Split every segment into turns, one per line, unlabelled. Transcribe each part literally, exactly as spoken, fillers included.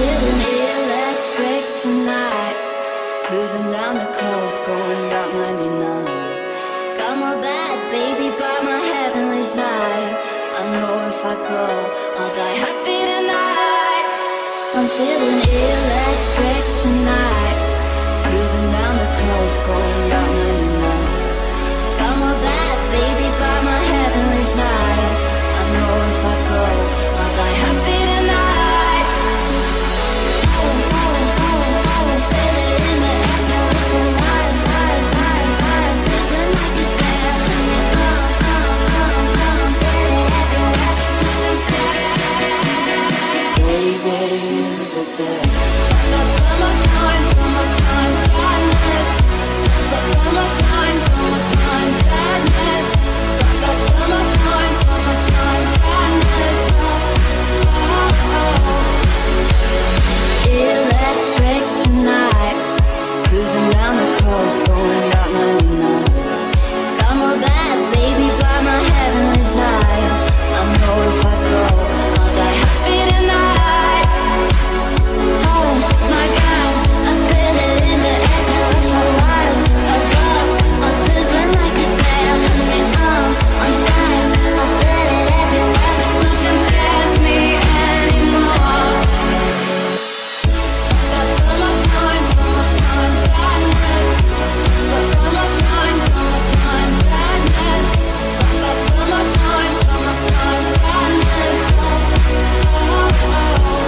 feeling electric tonight. Cruising down the coast, going about ninety-nine. Got my bad baby by my heavenly side. I know if I go, I'll die happy tonight. I'm feeling electric tonight. Cruising down the coast, going about ninety-nine. Got my bad baby by my heavenly side. I know if I go, I'll die happy tonight. Oh, oh, oh, oh, feel it in the air. Rise, rise, rise, rise, listening like you said. Oh, oh, oh, oh, feel it everywhere. Baby, you're the best. Got summertime, summertime sadness. Got summertime, summertime sadness. Got summertime, summertime sadness. Oh, oh. Electric tonight. Cruising down the coast, going about ninety-nine. Got my bad baby by my heavenly side. I know if I go, I'll die happy tonight. Oh my God, I feel it in the air. Telephone wires above, I'm sizzling like a sail, and I'm on fire. I feel it everywhere. Nothing scares me anymore. Got summertime, summertime sadness. Got summertime, summertime sadness. Got summertime, summertime sadness. Oh, oh.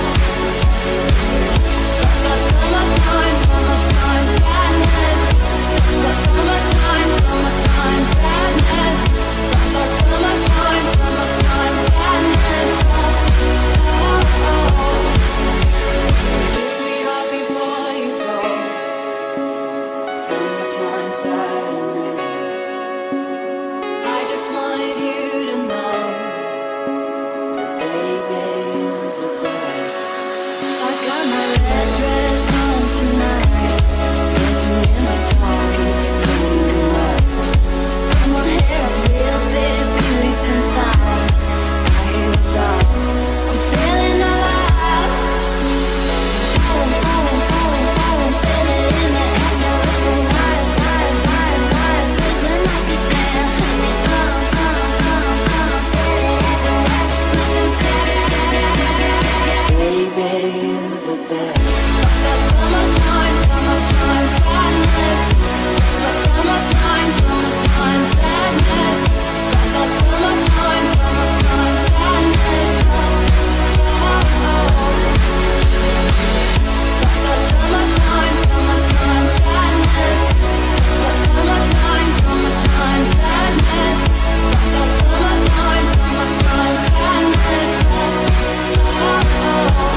Got summertime, summertime sadness. Got summertime, summertime sadness. Got summertime, summertime sadness. Oh, oh. Kiss me hard before you go. Summertime sadness. I just wanted you to know that baby, you're the best. I got my red dress on tonight. Dancing in the park and getting wet. Got my hair real big, pink and style. My heels off, I'm feeling alive. Oh, oh, oh, oh, feel it in the air. Telephone wires, wires, wires, wires, listening like you said. Oh, oh, oh, oh, feel it everywhere. Nothing scares. Baby, you're the best. Got summertime, summertime sadness. Got summertime, summertime sadness. Got summertime, summertime sadness. Oh, oh. Got summertime, summertime sadness. Got summertime, summertime sadness. Got summertime, summertime sadness. Oh, oh.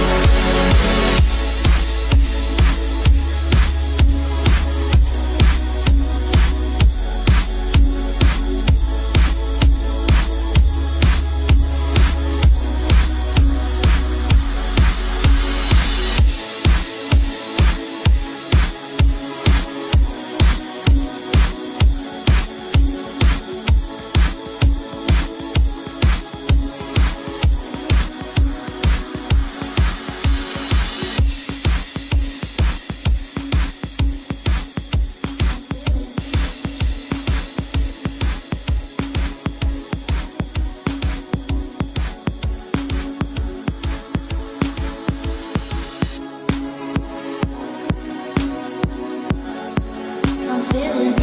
I'm feeling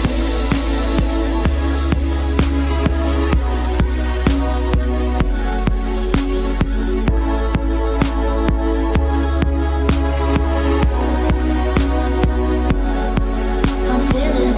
I'm feeling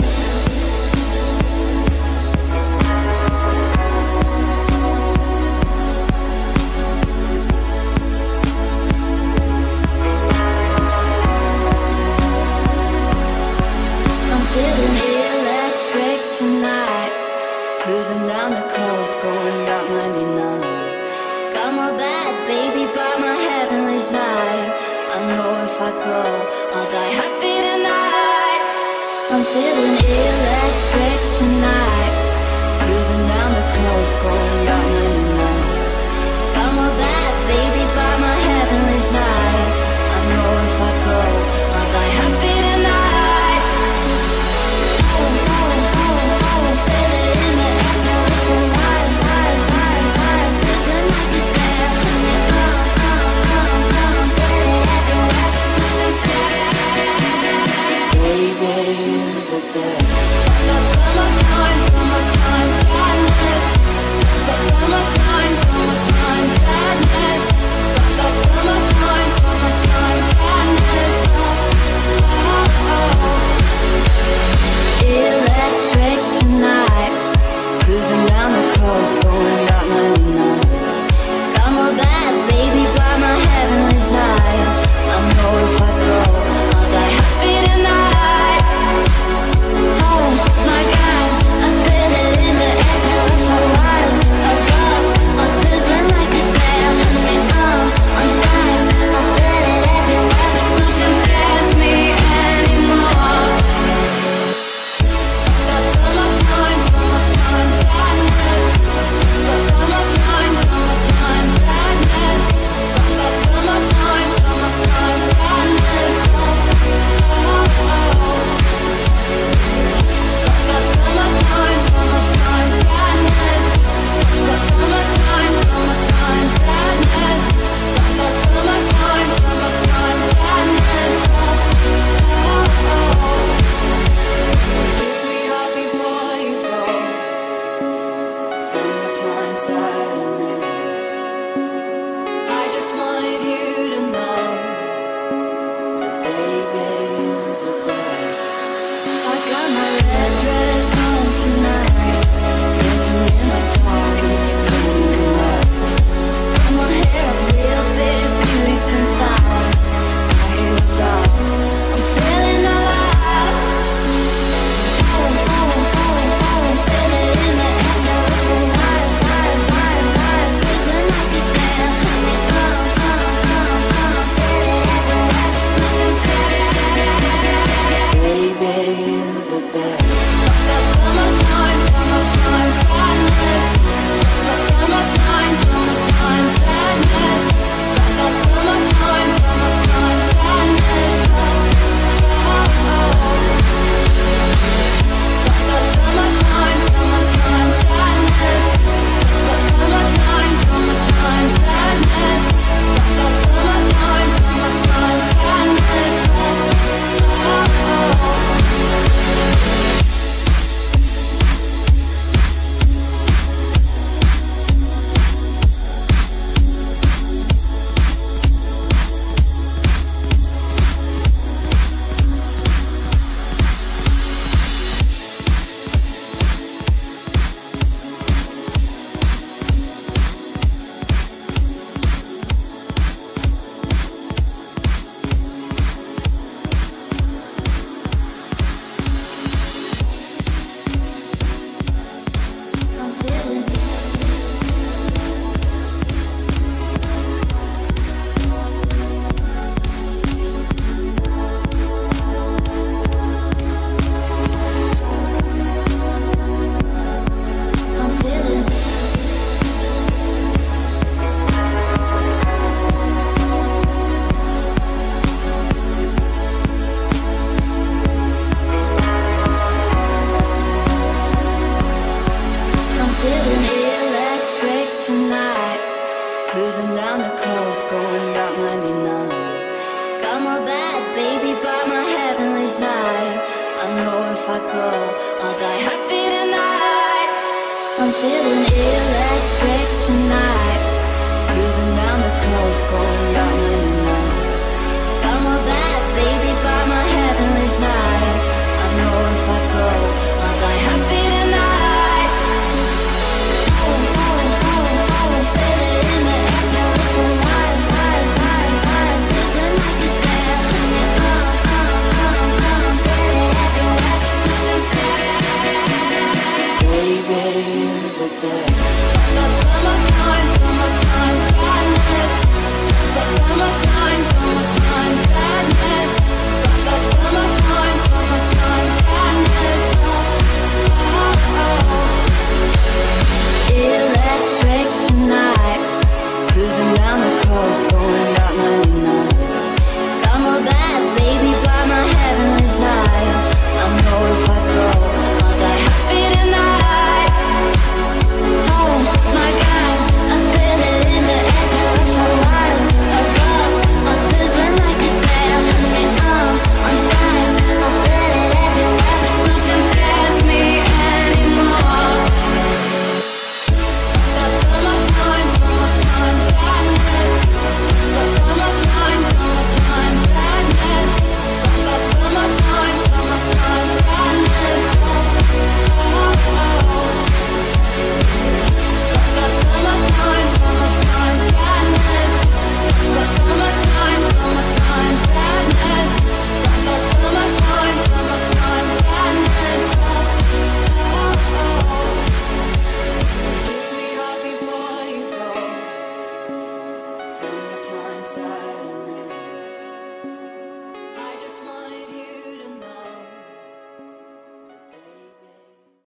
I'm feeling electric tonight. Cruising down the coast, going about ninety-nine. Got my bad baby by my heavenly side. I know if I go, I'll die happy tonight. I'm feeling ill.